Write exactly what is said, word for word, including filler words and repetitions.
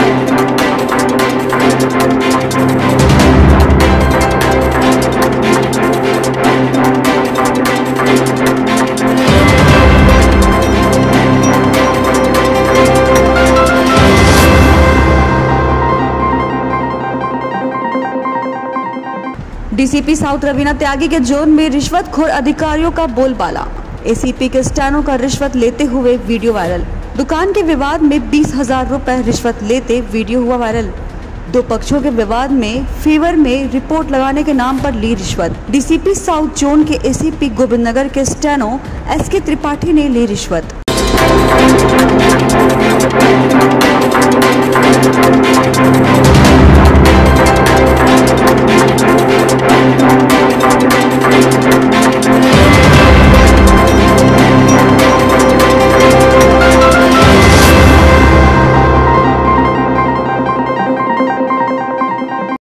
DCP south Raveena त्यागी के zone में रिश्वतखोर अधिकारियों का बोलबाला। एसीपी के स्टैनो का रिश्वत लेते हुए वीडियो वायरल। दुकान के विवाद में बीस हजार रुपए रिश्वत लेते वीडियो हुआ वायरल। दो पक्षों के विवाद में फेवर में रिपोर्ट लगाने के नाम पर ली रिश्वत। डीसीपी साउथ जोन के एसीपी गोविंदनगर के स्टैनो एस के त्रिपाठी ने ली रिश्वत।